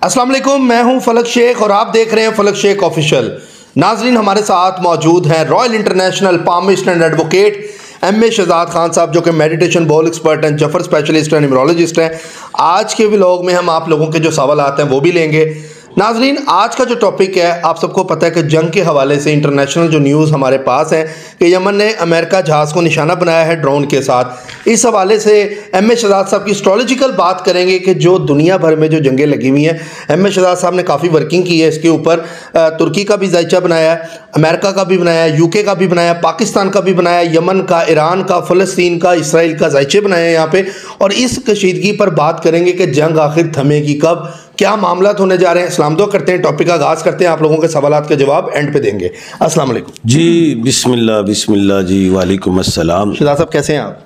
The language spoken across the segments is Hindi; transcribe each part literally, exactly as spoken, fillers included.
अस्सलाम वालेकुम, मैं हूं फलक शेख और आप देख रहे हैं फलक शेख ऑफिशियल। नाजरीन, हमारे साथ मौजूद हैं royal international palmist and advocate M A Shahzad Khan sahab, जो कि मेडिटेशन बॉल एक्सपर्ट हैं, जफर स्पेशलिस्ट हैं, न्यूमरोलॉजिस्ट हैं। आज के व्लॉग में हम आप लोगों के जो सवाल आते हैं वो भी लेंगे। नाजरीन, आज का जो टॉपिक है, आप सबको पता है कि जंग के हवाले से इंटरनेशनल जो न्यूज़ हमारे पास है कि यमन ने अमेरिका जहाज़ को निशाना बनाया है ड्रोन के साथ। इस हवाले से एम ए शहजाद साहब की एस्ट्रोलॉजिकल बात करेंगे कि जो दुनिया भर में जो जंगें लगी हुई हैं, एम ए शहजाद साहब ने काफ़ी वर्किंग की है इसके ऊपर। तुर्की का भी जायचा बनाया है, अमेरिका का भी बनाया है, यूके का भी बनाया है, पाकिस्तान का भी बनाया है, यमन का, ईरान का, फ़लस्तीन का, इसराइल का जायचे बनाए हैं यहाँ पे। और इस कशीदगी पर बात करेंगे कि जंग आखिर थमेगी कब, क्या मामला होने जा रहे हैं। इस्लाम दो करते हैं, टॉपिक का आगाज़ करते हैं, आप लोगों के सवालात के जवाब एंड पे देंगे। अस्सलाम वालेकुम जी। बिस्मिल्लाह बिस्मिल्लाह जी। वालेकुम अस्सलाम। शहजाद साहब कैसे हैं आप?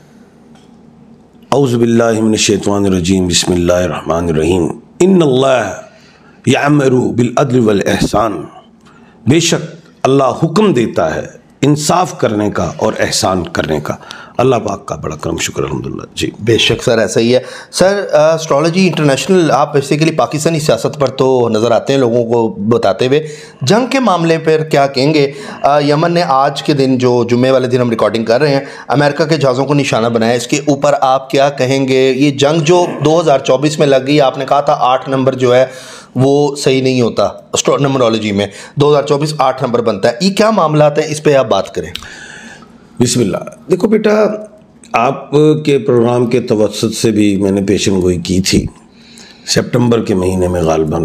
औज़ु बिल्लाहि मिनश शैतानिर रजीम। बिस्मिल्लाहिर रहमानिर रहीम। इन्नल्लाह यअमरु बिल अद्ल वल एहसान। बेशक अल्लाह हुक्म देता है इंसाफ करने का और एहसान करने का। अल्लाह पाक का बड़ा करम शुक्र अल्हम्दुलिल्लाह जी। बेशक सर, ऐसा ही है सर। एस्ट्रोलॉजी इंटरनेशनल, आप बेसिकली पाकिस्तानी सियासत पर तो नज़र आते हैं लोगों को बताते हुए, जंग के मामले पर क्या कहेंगे? आ, यमन ने आज के दिन, जो जुम्मे वाले दिन हम रिकॉर्डिंग कर रहे हैं, अमेरिका के जहाज़ों को निशाना बनाया। इसके ऊपर आप क्या कहेंगे? ये जंग जो दो हज़ार चौबीस में लग गई, आपने कहा था आठ नंबर जो है वो सही नहीं होता न्यूमरोलॉजी में, दो हज़ार चौबीस आठ नंबर बनता है, ये क्या मामला है? इस पर आप बात करें। बिस्मिल्लाह। देखो बेटा, आपके प्रोग्राम के तवस्सुत से भी मैंने पेशन गोई की थी सितंबर के महीने में, गालिबन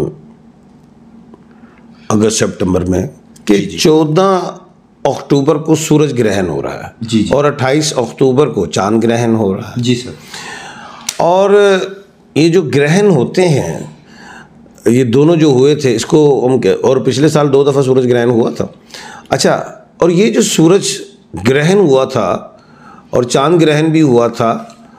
अगस्त सितंबर में, कि चौदह अक्टूबर को सूरज ग्रहण हो रहा है जी जी। और अट्ठाईस अक्टूबर को चांद ग्रहण हो रहा है जी सर। और ये जो ग्रहण होते हैं, ये दोनों जो हुए थे, इसको हम कह, और पिछले साल दो दफ़ा सूरज ग्रहण हुआ था। अच्छा, और ये जो सूरज ग्रहण हुआ था और चांद ग्रहण भी हुआ था,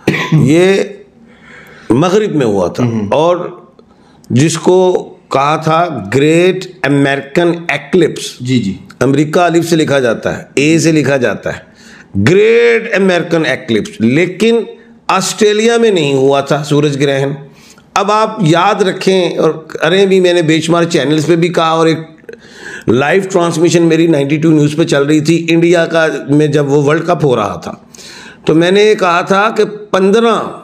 ये मगरिब में हुआ था और जिसको कहा था ग्रेट अमेरिकन एक्लिप्स। जी जी। अमेरिका अलिफ से लिखा जाता है, ए से लिखा जाता है, ग्रेट अमेरिकन एक्लिप्स। लेकिन ऑस्ट्रेलिया में नहीं हुआ था सूरज ग्रहण। अब आप याद रखें, और अरे भी मैंने बेशुमार चैनल्स पे भी कहा, और एक लाइव ट्रांसमिशन मेरी बानवे न्यूज़ पे चल रही थी इंडिया का, में जब वो वर्ल्ड कप हो रहा था, तो मैंने ये कहा था कि पंद्रह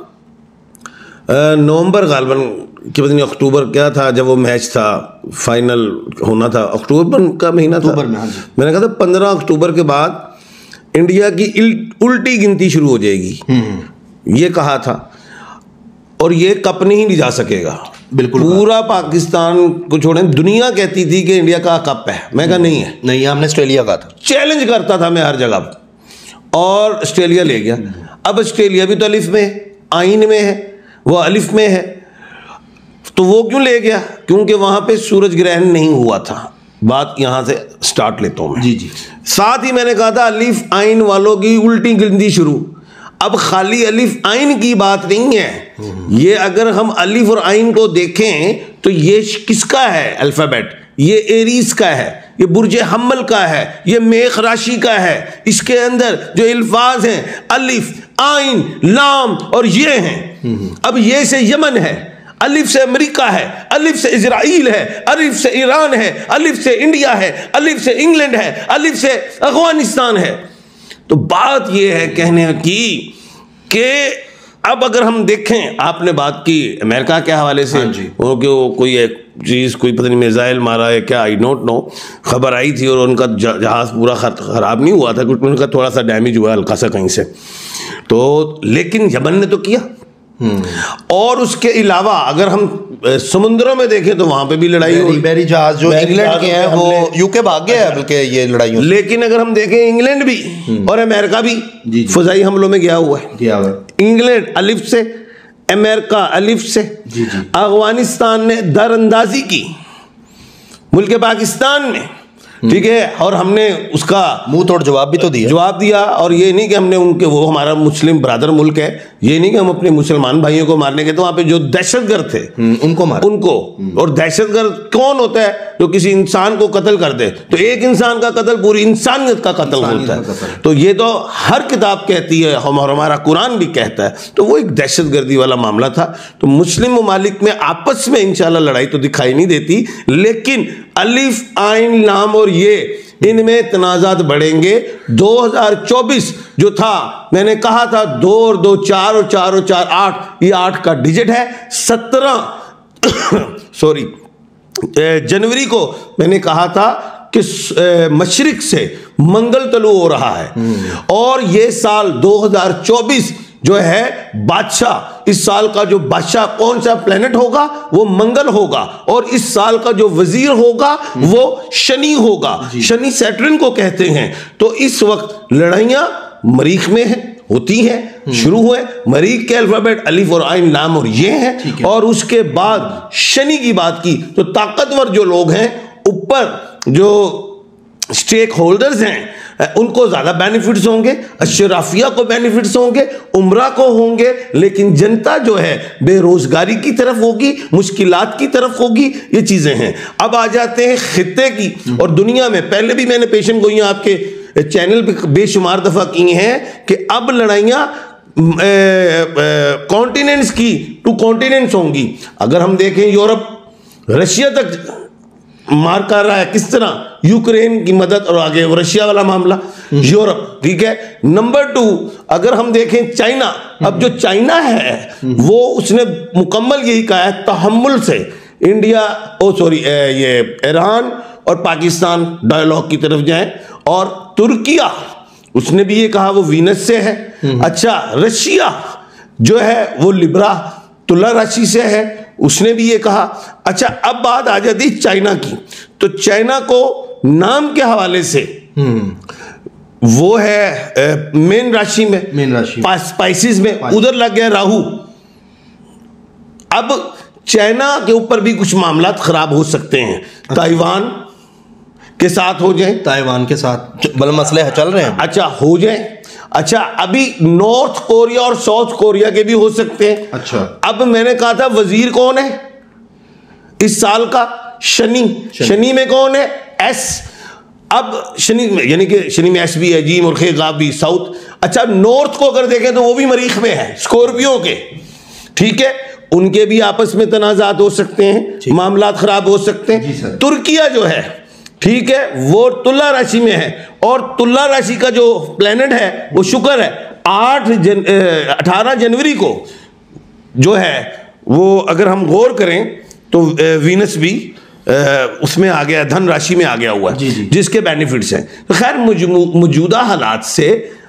नवंबर गालिबन कि पता नहीं अक्टूबर क्या था, जब वो मैच था फाइनल होना था, अक्टूबर का महीना था, मैंने कहा था पंद्रह अक्टूबर के बाद इंडिया की उल्टी गिनती शुरू हो जाएगी, ये कहा था। और ये कप नहीं ले जा सकेगा, बिल्कुल। पूरा पाकिस्तान को छोड़ें, दुनिया कहती थी कि इंडिया का कप है, मैं कहा नहीं है। नहीं, हमने ऑस्ट्रेलिया का था, चैलेंज करता था मैं हर जगह, और ऑस्ट्रेलिया ले गया। अब ऑस्ट्रेलिया भी तो अलिफ में, आइन में है, वो अलिफ में है, तो वो क्यों ले गया? क्योंकि वहां पे सूरज ग्रहण नहीं हुआ था। बात यहां से स्टार्ट लेता हूं मैं। जी जी। साथ ही मैंने कहा था अलिफ आइन वालों की उल्टी गिनती शुरू। अब खाली अलिफ आइन की बात नहीं है, ये अगर हम अलिफ और आइन को देखें तो ये किसका है अल्फाबेट? ये एरीज का है, ये बुर्ज हम्मल का है, ये मेष राशि का है। इसके अंदर जो अल्फाज हैं अलिफ, आइन, लाम और ये हैं। अब ये से यमन है, अलिफ से अमेरिका है, अलिफ से इजराइल है, अलिफ से ईरान है, अलिफ से इंडिया है, अलिफ से इंग्लैंड है, अलिफ से अफगानिस्तान है। तो बात यह है कहने की कि अब अगर हम देखें, आपने बात की अमेरिका के हवाले से, वो कि वो कोई एक चीज़, कोई पता नहीं मिसाइल मारा है क्या, आई डोंट नो, खबर आई थी, और उनका जहाज़ पूरा ख़राब नहीं हुआ था, कुछ उनका थोड़ा सा डैमेज हुआ हल्का सा कहीं से, तो लेकिन यमन ने तो किया। और उसके अलावा अगर हम समुद्रों में देखें तो वहां पे भी लड़ाई हुई। बैरी जहाज जो इंग्लैंड के हैं वो यूके भाग गया है, बल्कि ये लड़ाई। लेकिन अगर हम देखें इंग्लैंड भी और अमेरिका भी फजाई हमलों में गया हुआ है। गया हुआ है। इंग्लैंड अलिफ से, अमेरिका अलिफ से। अफगानिस्तान ने दरअंदाजी की मुल्क पाकिस्तान में, ठीक है, और हमने उसका मुंह तोड़ जवाब भी तो दिया जवाब दिया। और ये नहीं कि हमने उनके, वो हमारा मुस्लिम ब्रदर मुल्क है, ये नहीं कि हम अपने मुसलमान भाइयों को मारने के, तो वहां पे जो दहशतगर्द थे उनको मार उनको। और दहशतगर्द कौन होता है? जो किसी इंसान को कत्ल कर दे, तो एक इंसान का कत्ल पूरी इंसानियत का कत्ल होता है। तो ये तो हर किताब कहती है, हम और हमारा कुरान भी कहता है। तो वो एक दहशतगर्दी वाला मामला था। तो मुस्लिम ममालिक में आपस में इंशाल्लाह लड़ाई तो दिखाई नहीं देती, लेकिन अलिफ आइन लाम और ये इनमें तनाजात बढ़ेंगे। दो हज़ार चौबीस जो था, मैंने कहा था दो और दो चार और चार और चार आठ, ये आठ का डिजिट है। सत्रह सॉरी जनवरी को मैंने कहा था कि मशरिक से मंगल तलु हो रहा है, और ये साल दो हज़ार चौबीस जो है बादशाह, इस साल का जो बादशाह कौन सा प्लेनेट होगा वो मंगल होगा, और इस साल का जो वजीर होगा वो शनि होगा। शनि सैटर्न को कहते हैं। तो इस वक्त लड़ाइयां मरीख में है, होती है, शुरू हुए मरीख के अल्फाबेट अलिफ और आइन लाम और ये हैं, और उसके बाद शनि की बात की तो ताकतवर जो लोग हैं ऊपर, जो स्टेक होल्डर्स हैं, उनको ज्यादा बेनिफिट्स होंगे, अशराफिया को बेनिफिट्स होंगे, उम्रा को होंगे, लेकिन जनता जो है बेरोजगारी की तरफ होगी, मुश्किलात की तरफ होगी। ये चीजें हैं। अब आ जाते हैं खित्ते की और दुनिया में। पहले भी मैंने पेशन गोइयां आपके चैनल पे बेशुमार दफा की हैं कि अब लड़ाइयां कॉन्टिनेंट्स की टू कॉन्टिनेंट्स होंगी। अगर हम देखें यूरोप रशिया तक मार कर रहा है, किस तरह यूक्रेन की मदद, और आगे रशिया वाला मामला, यूरोप, ठीक है। नंबर टू, अगर हम देखें चाइना, अब जो चाइना है वो उसने मुकम्मल यही कहा है तहम्मुल से इंडिया ओ सॉरी ये ईरान और पाकिस्तान डायलॉग की तरफ जाएं, और तुर्किया उसने भी ये कहा वो वीनस से है। अच्छा, रशिया जो है वो लिब्रा तुला राशि से है, उसने भी ये कहा। अच्छा, अब बात आ जाती चाइना की। तो चाइना को नाम के हवाले से वो है मेन राशि में, मेन राशि स्पाइसिस में, उधर लग गया राहु। अब चाइना के ऊपर भी कुछ मामला खराब हो सकते हैं। अच्छा। ताइवान के साथ हो जाए, ताइवान के साथ बल मसले चल रहे हैं। अच्छा, हो जाए। अच्छा, अभी नॉर्थ कोरिया और साउथ कोरिया के भी हो सकते हैं। अच्छा, अब मैंने कहा था वजीर कौन है इस साल का? शनि। शनि में कौन है? एस। अब शनि में, यानी कि शनि में एस भी है, जीम और खे गाब भी, साउथ। अच्छा, नॉर्थ को अगर देखें तो वो भी मरीख में है, स्कॉर्पियो के, ठीक है। उनके भी आपस में तनाजात हो सकते हैं, मामला खराब हो सकते हैं। तुर्किया जो है, ठीक है, वो तुला राशि में है, और तुला राशि का जो प्लेनेट है वो शुक्र है। आठ जन अठारह जनवरी को जो है वो, अगर हम गौर करें तो वीनस भी उसमें आ गया, धन राशि में आ गया हुआ है, जिसके बेनिफिट्स हैं। तो खैर मौजूदा हालात से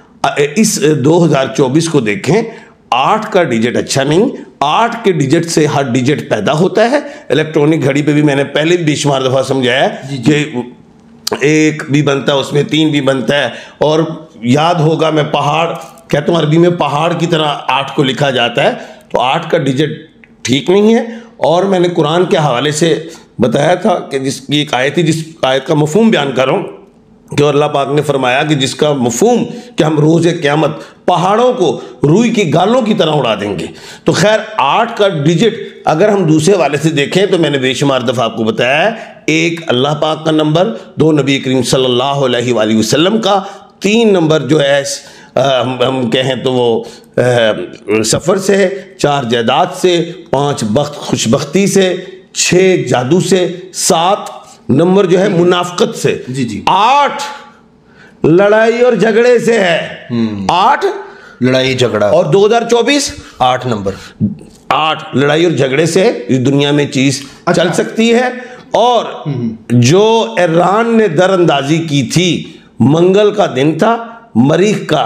इस दो हज़ार चौबीस को देखें, आठ का डिजिट अच्छा नहीं। आठ के डिजिट से हर डिजिट पैदा होता है। इलेक्ट्रॉनिक घड़ी पे भी मैंने पहले भी बेशुमार दफा समझाया कि एक भी बनता है, उसमें तीन भी बनता है। और याद होगा, मैं पहाड़ कहता हूँ, अरबी में पहाड़ की तरह आठ को लिखा जाता है। तो आठ का डिजिट ठीक नहीं है। और मैंने कुरान के हवाले से बताया था कि जिसकी एक आयत थी, जिस आयत का मफहूम बयान कर रहा हूँ, कि अल्लाह पाक ने फरमाया कि जिसका मफहूम कि हम रोज़े क़यामत पहाड़ों को रुई की गालों की तरह उड़ा देंगे। तो खैर, आठ का डिजिट अगर हम दूसरे वाले से देखें तो मैंने बेशुमार दफ़ा आपको बताया है, एक अल्लाह पाक का नंबर, दो नबी करीम सल्लल्लाहु अलैहि वसल्लम का, तीन नंबर जो है आ, हम, हम कहें तो वो आ, सफ़र से, चार जायदाद से, पाँच बख्त खुशबख्ती से, छः जादू से, सात नंबर जो है मुनाफकत से, जी जी, आठ लड़ाई और झगड़े से है। आठ लड़ाई झगड़ा, और दो हज़ार चौबीस आठ नंबर, आठ लड़ाई और झगड़े से इस दुनिया में चीज अच्छा चल सकती है। और जो ईरान ने दरअंदाजी की थी, मंगल का दिन था, मरीख का,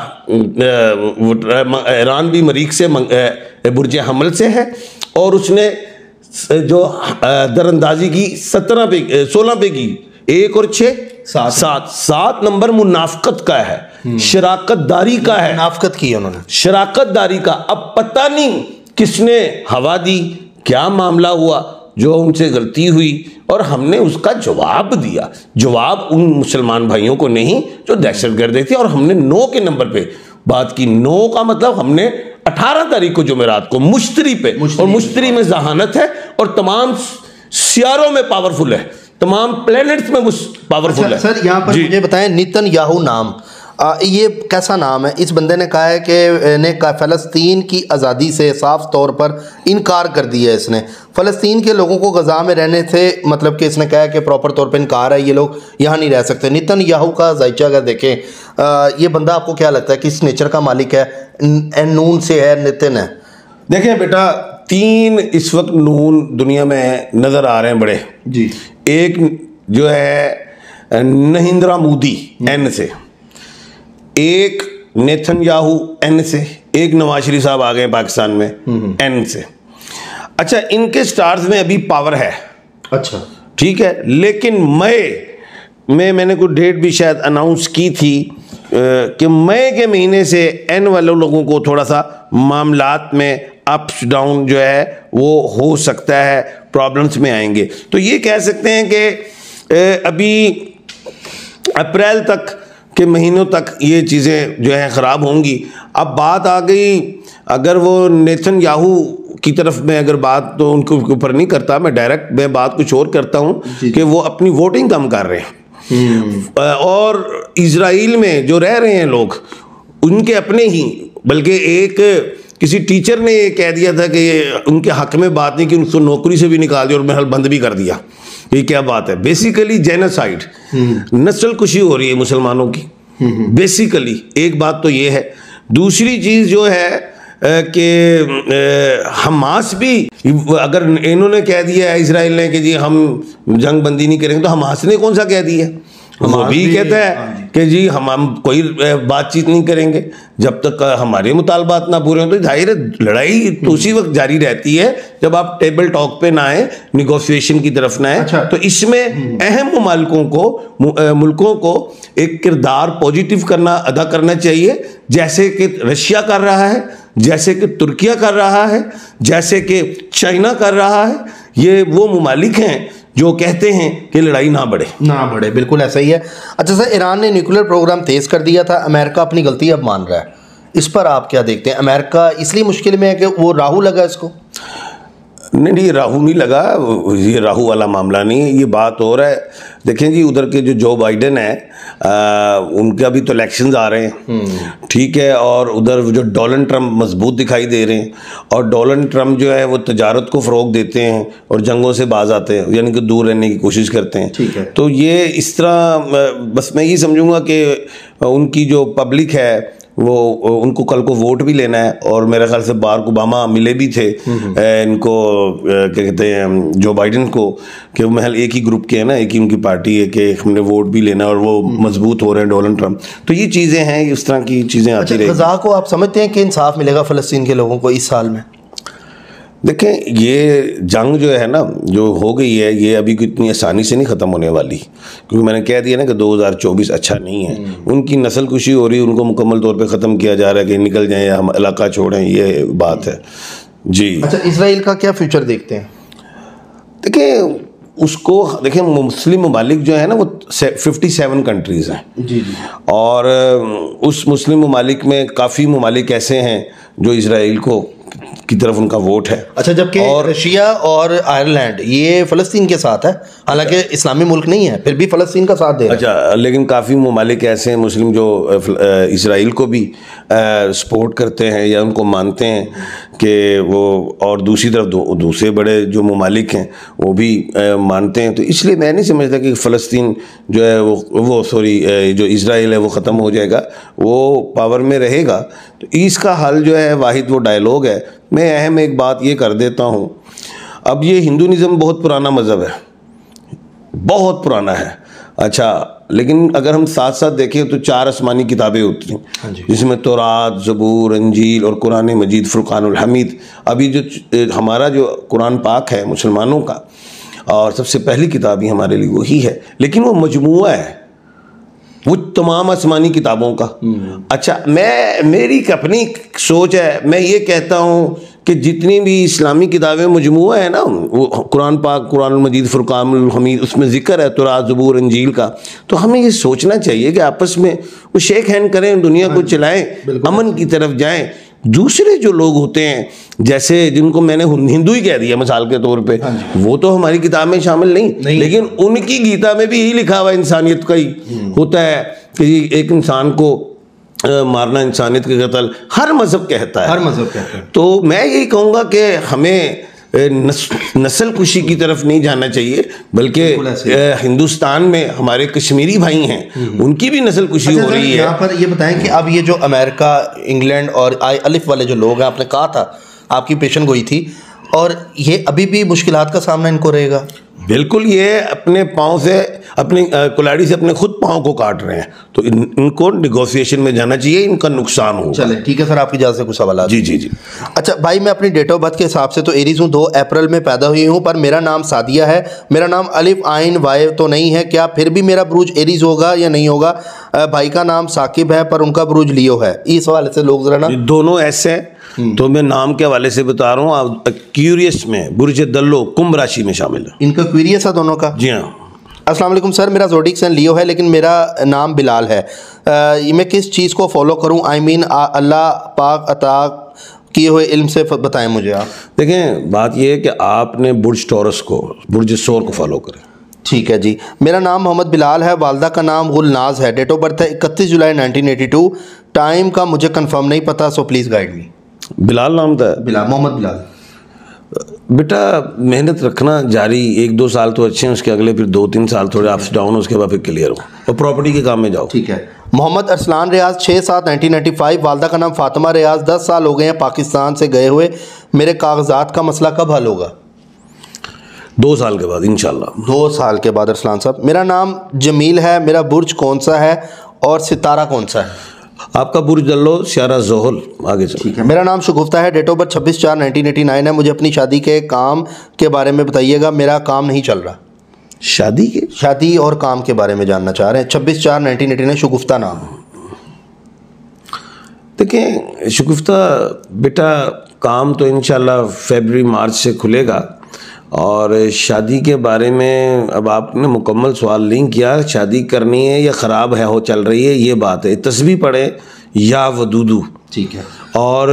ईरान भी मरीख से बुर्ज हमल से है, और उसने जो दरअंदाजी की सत्रह पे सोलह पे की, एक और छः सात सात सात नंबर मुनाफकत का है, शराकतदारी का है। मुनाफकत की है उन्होंने, शराकतदारी का। अब पता नहीं किसने हवा दी, क्या मामला हुआ, जो उनसे गलती हुई और हमने उसका जवाब दिया। जवाब उन मुसलमान भाइयों को नहीं जो दहशतगर्द थे, और हमने नो के नंबर पे बात की। नो का मतलब हमने अठारह तारीख को जुमेरात को मुश्तरी पे, और मुश्तरी में जहानत है और तमाम सियारों में पावरफुल है, तमाम प्लैनेट्स में पावरफुल अच्छा, है। सर यहाँ पर मुझे बताएं, नेतन्याहू नाम आ, ये कैसा नाम है? इस बंदे ने कहा है कि ने कहा फ़लस्तीन की आज़ादी से साफ तौर पर इनकार कर दिया है इसने। फ़लस्तीन के लोगों को गज़ा में रहने से मतलब कि इसने कहा है कि प्रॉपर तौर पर इनकार है, ये लोग यहाँ नहीं रह सकते। नेतन्याहू का जायचा अगर देखें, आ, ये बंदा आपको क्या लगता है किस नेचर का मालिक है? नून से है, नितिन है? देखें बेटा, तीन इस वक्त नून दुनिया में नज़र आ रहे हैं बड़े जी। एक जो है नरेंद्र मोदी एन से, एक नेतन्याहू एन से, एक नवाज शरीफ साहब आ गए पाकिस्तान में एन से। अच्छा, इनके स्टार्स में अभी पावर है, अच्छा ठीक है, लेकिन मई में मैंने कोई डेट भी शायद अनाउंस की थी कि मई के महीने से एन वाले लोगों को थोड़ा सा मामलात में अप्स डाउन जो है वो हो सकता है, प्रॉब्लम्स में आएंगे। तो ये कह सकते हैं कि अभी अप्रैल तक के महीनों तक ये चीज़ें जो है ख़राब होंगी। अब बात आ गई, अगर वो नेतन्याहू की तरफ में अगर बात तो उनके ऊपर नहीं करता, मैं डायरेक्ट मैं बात कुछ और करता हूँ कि वो अपनी वोटिंग कम कर रहे हैं, और इजराइल में जो रह रहे हैं लोग उनके अपने ही, बल्कि एक किसी टीचर ने ये कह दिया था कि उनके हक में बात नहीं कि उनको नौकरी से भी निकाल दिया और महल बंद भी कर दिया। ये क्या बात है? बेसिकली जेनोसाइड, नस्ल कुशी हो रही है मुसलमानों की। बेसिकली एक बात तो ये है। दूसरी चीज़ जो है कि हमास भी, अगर इन्होंने कह दिया है इजराइल ने कि जी हम जंग बंदी नहीं करेंगे, तो हमास ने कौन सा कह दिया? वो भी कहता है कि जी हम हम कोई बातचीत नहीं करेंगे जब तक हमारे मुतालबात ना पूरे हों। तो जाहिर है लड़ाई तो उसी वक्त जारी रहती है जब आप टेबल टॉक पे ना आए, निगोशिएशन की तरफ ना आए। अच्छा। तो इसमें अहम मुमालिकों को मुल्कों को एक किरदार पॉजिटिव करना अदा करना चाहिए, जैसे कि रशिया कर रहा है, जैसे कि तुर्किया कर रहा है, जैसे कि चाइना कर रहा है। ये वो मुमालिक हैं जो कहते हैं कि लड़ाई ना बढ़े ना बढ़े बिल्कुल ऐसा ही है। अच्छा सर, ईरान ने न्यूक्लियर प्रोग्राम तेज कर दिया था, अमेरिका अपनी गलती अब मान रहा है, इस पर आप क्या देखते हैं? अमेरिका इसलिए मुश्किल में है कि वो राहु लगा इसको? नहीं नहीं, राहु नहीं लगा, ये राहु वाला मामला नहीं है, ये बात हो रहा है। देखें जी, उधर के जो जो बाइडेन है आ, उनके अभी तो इलेक्शंस आ रहे हैं, ठीक है, और उधर जो डोनाल्ड ट्रम्प मजबूत दिखाई दे रहे हैं, और डोनाल्ड ट्रम्प जो है वो तजारत को फ़रोग देते हैं और जंगों से बाज आते हैं, यानी कि दूर रहने की कोशिश करते हैं। ठीक है। तो ये इस तरह, बस मैं ये समझूंगा कि उनकी जो पब्लिक है वो उनको कल को वोट भी लेना है, और मेरे ख्याल से बाराक ओबामा मिले भी थे इनको, क्या कहते हैं, जो बाइडेन को, कि वो महल एक ही ग्रुप के हैं ना, एक ही उनकी पार्टी है, कि हमने वोट भी लेना है और वो मजबूत हो रहे हैं डोनाल्ड ट्रम्प। तो ये चीज़ें हैं, इस तरह की चीज़ें आती रही। गज़ा को आप समझते हैं कि इंसाफ मिलेगा फ़लस्तीन के लोगों को इस साल में? देखें, ये जंग जो है ना, जो हो गई है, ये अभी इतनी आसानी से नहीं ख़त्म होने वाली, क्योंकि मैंने कह दिया ना कि दो हज़ार चौबीस अच्छा नहीं है। उनकी नस्ल कुशी हो रही है, उनको मुकम्मल तौर पे ख़त्म किया जा रहा है कि निकल जाएं या हम इलाका छोड़ें, ये बात है जी। अच्छा, इजराइल का क्या फ्यूचर देखते हैं? देखें, उसको देखें, मुस्लिम ममालिक जो है ना वो फिफ्टी सेवन कंट्रीज़ हैं जी जी, और उस मुस्लिम ममालिक में काफ़ी ममालिक ऐसे हैं जो इजराइल को की तरफ उनका वोट है। अच्छा, जबकि और रशिया और आयरलैंड ये फ़लस्तीन के साथ है, हालांकि इस्लामी मुल्क नहीं है, फिर भी फ़लस्तीन का साथ दे रहा है। अच्छा, लेकिन काफ़ी ममालिक ऐसे हैं मुस्लिम जो इजराइल को भी सपोर्ट करते हैं या उनको मानते हैं कि वो, और दूसरी तरफ दो, दूसरे बड़े जो ममालिक हैं वो भी आ, मानते हैं। तो इसलिए मैं नहीं समझता कि फ़लस्तीन जो है वो वो सॉरी जो इजराइल है वो ख़त्म हो जाएगा, वो पावर में रहेगा। तो इसका हल जो है वाहिद वो डायलॉग है। मैं अहम एक बात ये कर देता हूँ, अब ये हिंदुइज़्म बहुत पुराना मज़हब है, बहुत पुराना है। अच्छा, लेकिन अगर हम साथ साथ देखें तो चार आसमानी किताबें होती हैं, जिसमें तौरात, ज़बूर, इंजील और कुरान मजीद, फुरक़ानुल हमीद। अभी जो हमारा जो कुरान पाक है मुसलमानों का, और सबसे पहली किताब ही हमारे लिए वही है, लेकिन वो मजमुआ है वो तमाम आसमानी किताबों का। अच्छा, मैं मेरी अपनी सोच है, मैं ये कहता हूँ कि जितनी भी इस्लामी किताबें मजमूआ है ना, वो कुरान पाक, कुरान मजीद, फुरकानुल हमीद, उसमें जिक्र है तौरात, ज़बूर, इंजील का। तो हमें ये सोचना चाहिए कि आपस में वो शेक हैंड करें, दुनिया को चलाएं, अमन की तरफ जाएं। दूसरे जो लोग होते हैं, जैसे जिनको मैंने हिंदू ही कह दिया मिसाल के तौर पे, वो तो हमारी किताब में शामिल नहीं, नहीं। लेकिन उनकी गीता में भी यही लिखा हुआ इंसानियत का ही होता है कि एक इंसान को आ, मारना इंसानियत के कत्ल, हर मजहब कहता है, हर मजहब कहता है। तो मैं यही कहूँगा कि हमें नस, नस्ल कुशी की तरफ नहीं जाना चाहिए, बल्कि हिंदुस्तान में हमारे कश्मीरी भाई हैं, उनकी भी नस्ल कुशी अच्छा, हो रही है। यहाँ पर ये बताएं कि अब ये जो अमेरिका, इंग्लैंड और आई अलिफ वाले जो लोग हैं, आपने कहा था आपकी पेशन गोई थी, और ये अभी भी मुश्किलात का सामना इनको रहेगा? बिल्कुल, ये अपने पाँव से, अपनी कुल्हाड़ी से अपने खुद पाँव को काट रहे हैं, तो इन, इनको निगोशिएशन में जाना चाहिए, इनका नुकसान हो। चले ठीक है सर, आपकी इजाज़त से कुछ सवाल। जी जी जी। अच्छा भाई, मैं अपनी डेट ऑफ बर्थ के हिसाब से तो एरीज हूँ, दो अप्रैल में पैदा हुई हूँ, पर मेरा नाम सादिया है, मेरा नाम अलिफ आइन वाय तो नहीं है, क्या फिर भी मेरा ब्रूज एरीज होगा या नहीं होगा? भाई का नाम साकिब है पर उनका ब्रूज लियो है। इस हवाले से लोग जरा ना, दोनों ऐसे हैं, तो मैं नाम के हवाले से बता रहा हूँ। आप क्यूरियस में बुर्ज दल्लो कुंभ राशि में शामिल है। इनका क्यूरियस है दोनों का? जी हाँ। अस्सलाम वालेकुम सर, मेरा ज़ोडिक सन लियो है लेकिन मेरा नाम बिलाल है। आ, मैं किस चीज़ को फॉलो करूं? आई मीन अल्लाह पाक अता किए हुए इल्म से बताएं मुझे आप। देखें, बात यह है कि आपने बुर्ज टॉरस को, बुर्ज सोर को फॉलो करें। ठीक है जी। मेरा नाम मोहम्मद बिलाल है, वालदा का नाम गुलनाज है, डेट ऑफ बर्थ है इकतीस जुलाई नाइनटीन एटी टू, टाइम का मुझे कंफर्म नहीं पता, so please guide me. Bilal नाम था? बिलाल, मोहम्मद बिलाल। बेटा मेहनत रखना जारी, एक दो साल तो अच्छे हैं, उसके अगले फिर दो तीन साल थोड़े अप्स डाउन, उसके बाद फिर क्लियर हो और प्रॉपर्टी के काम में जाओ। ठीक है। मोहम्मद अरसलान रियाज, छः सात नाइनटीन नाइन्टी फाइव, वालदा का नाम फातिमा रियाज, दस साल हो गए हैं पाकिस्तान से गए हुए, मेरे कागजात का मसला कब हल होगा? दो साल के बाद इंशाल्लाह। दो साल के बाद अरसलान साहब। मेरा नाम जमील है, मेरा बुर्ज कौन सा है और सितारा कौन सा है? आपका बुर्ज दल्लो स्यारा जोहल। आगे चलो। ठीक है। मेरा नाम शगुफ्ता है, डेट ऑफ बर्थ छब्बीस चार नाइनटीन एटी नाइन है, मुझे अपनी शादी के काम के बारे में बताइएगा, मेरा काम नहीं चल रहा। शादी के शादी और काम के बारे में जानना चाह रहे हैं। छब्बीस चार नाइनटीन एटी नाइन, शगुफ्ता नाम। देखिए शगुफ्ता बेटा, काम तो इंशाल्लाह फरवरी मार्च से खुलेगा, और शादी के बारे में अब आपने मुकम्मल सवाल नहीं किया, शादी करनी है या ख़राब है हो चल रही है, ये बात है। तस्बीह पढ़े या वदूदू, ठीक है, और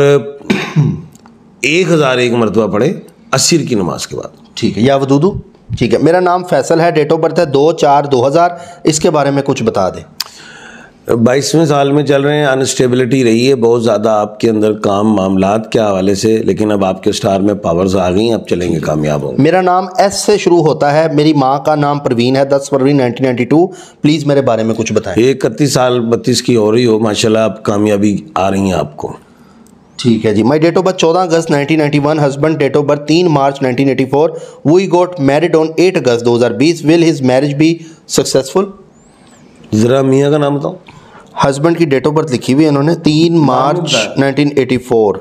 एक हज़ार एक मरतबा पढ़े अस्सिर की नमाज के बाद, ठीक है, या वदूदू, ठीक है। मेरा नाम फैसल है, डेट ऑफ बर्थ है दो चार दो हज़ार, इसके बारे में कुछ बता दें। बाईसवें साल में चल रहे हैं, अनस्टेबिलिटी रही है बहुत ज़्यादा आपके अंदर काम मामलात के हवाले से, लेकिन अब आपके स्टार में पावर्स आ गई हैं, अब चलेंगे, कामयाब होंगे। मेरा नाम एस से शुरू होता है, मेरी माँ का नाम परवीन है, दस फरवरी नाइनटीन नाइन्टी टू, प्लीज़ मेरे बारे में कुछ बताएं। इकतीस साल बत्तीस की हो रही हो, माशाल्लाह अब कामयाबी आ रही है आपको। ठीक है जी। माई डेट ऑफ बर्थ चौदह अगस्त nineteen ninety one, husband date of birth तीन मार्च nineteen eighty four, we got married on eight August दो हज़ार बीस, will his marriage be successful? ज़रा मियाँ का नाम बताओ। हस्बैंड की डेट ऑफ बर्थ लिखी हुई है इन्होंने, तीन मार्च नाइनटीन एटी फोर।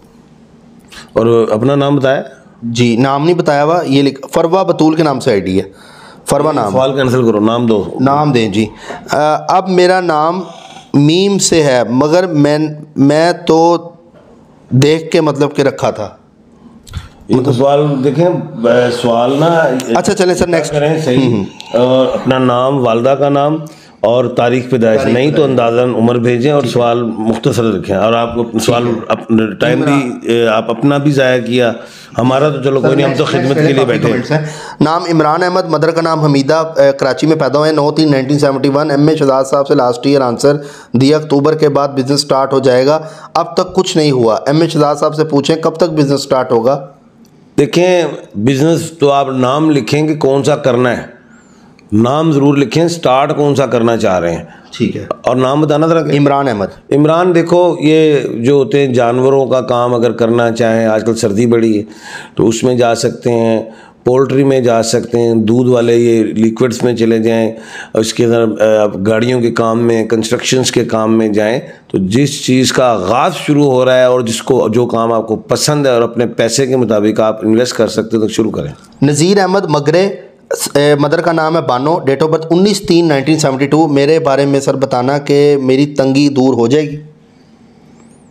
और अपना नाम बताया? जी, नाम नहीं बताया हुआ, ये लिख, फरवा बतूल के नाम से आईडी है, फरवा नाम। सवाल कैंसिल करो, नाम दो। नाम दें जी। आ, अब मेरा नाम मीम से है, मगर मैं मैं तो देख के मतलब के रखा था। ये तो सवाल देखें, सवाल ना, अच्छा चलें सर, नेक्स्ट करें सही। और अपना नाम, वालदा का नाम और तारीख पैदाइश, नहीं तो अंदाज़न उम्र भेजें, और सवाल मुख्तसर रखें। और आप सवाल टाइम भी आप अपना भी ज़ाया किया, हमारा तो चलो कोई नहीं, हम तो खिदमत के लिए बैठे हैं। नाम इमरान अहमद, मदर का नाम हमीदा, कराची में पैदा हुए, नौ तीन nineteen seventy one, M A Shahzad sahab से लास्ट ईयर आंसर दिया, अक्टूबर के बाद बिजनेस स्टार्ट हो जाएगा, अब तक कुछ नहीं हुआ। एम ए शहजाद साहब से पूछें कब तक बिजनेस स्टार्ट होगा? देखें, बिजनेस तो आप नाम लिखेंगे कौन सा करना है, नाम ज़रूर लिखें, स्टार्ट कौन सा करना चाह रहे हैं, ठीक है, और नाम बताना जरा। इमरान अहमद। इमरान, देखो ये जो होते हैं जानवरों का काम अगर करना चाहें, आजकल सर्दी बड़ी है तो उसमें जा सकते हैं, पोल्ट्री में जा सकते हैं, दूध वाले ये लिक्विड्स में चले जाएं, उसके अंदर गाड़ियों के काम में, कंस्ट्रक्शंस के काम में जाएं। तो जिस चीज़ का आगाज़ शुरू हो रहा है और जिसको जो काम आपको पसंद है और अपने पैसे के मुताबिक आप इन्वेस्ट कर सकते हो तो शुरू करें। नज़ीर अहमद मगरे, मदर का नाम है बानो, डेट ऑफ बर्थ उन्नीस तीन नाइनटीन सेवेंटी टू, मेरे बारे में सर बताना कि मेरी तंगी दूर हो जाएगी।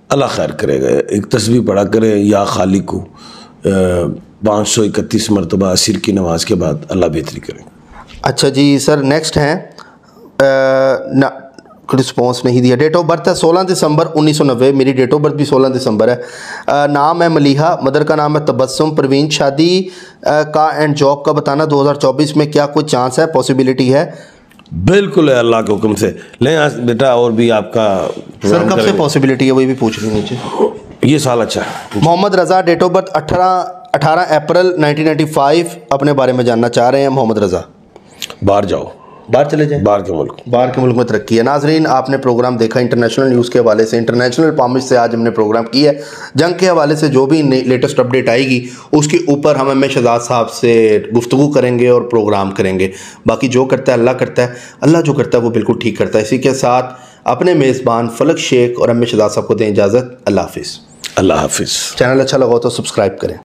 अल्लाह खैर करेगा। एक तस्बीह पढ़ा करे या खाली को पाँच सौ इकतीस मरतबा असर की नमाज के बाद, अल्लाह बेहतरी करे। अच्छा जी सर, नेक्स्ट हैं ना, रिस्पॉन्स नहीं दिया। डेट ऑफ बर्थ है सोलह दिसंबर उन्नीस सौ नब्बे, मेरी डेट ऑफ बर्थ भी सोलह दिसंबर है। आ, नाम है मलीहा, मदर का नाम है तबस्सुम परवीन। शादी आ, का एंड जॉब का बताना, दो हज़ार चौबीस में क्या कोई चांस है, पॉसिबिलिटी है? बिल्कुल है, अल्लाह के हुक्म से। ले आज बेटा, और भी आपका सर कब से पॉसिबिलिटी है, वही भी पूछ रही हूँ नीचे। ये साल अच्छा है। Mohammad Raza, date of birth अठारह अठारह अप्रैल नाइनटीन नाइन्टी फाइव, अपने बारे में जानना चाह रहे हैं मोहम्मद रज़ा। बाहर जाओ, बाहर चले जाएं, बाहर के मुल्क, बाहर के मुल्क में तरक्की है। नाजरीन, आपने प्रोग्राम देखा इंटरनेशनल न्यूज़ के हवाले से, इंटरनेशनल पामिश से आज हमने प्रोग्राम किया है। जंग के हवाले से जो भी लेटेस्ट अपडेट आएगी उसके ऊपर हम एम ए शहजाद साहब से गुफ्तगू करेंगे और प्रोग्राम करेंगे। बाकी जो करता है अल्लाह करता है, अल्लाह जो करता है वो बिल्कुल ठीक करता है। इसी के साथ अपने मेज़बान फलक शेख और एम ए शहजाद साहब को दें इजाज़त। अल्लाह हाफिज़। अल्लाह हाफिज़। चैनल अच्छा लगा तो सब्सक्राइब करें।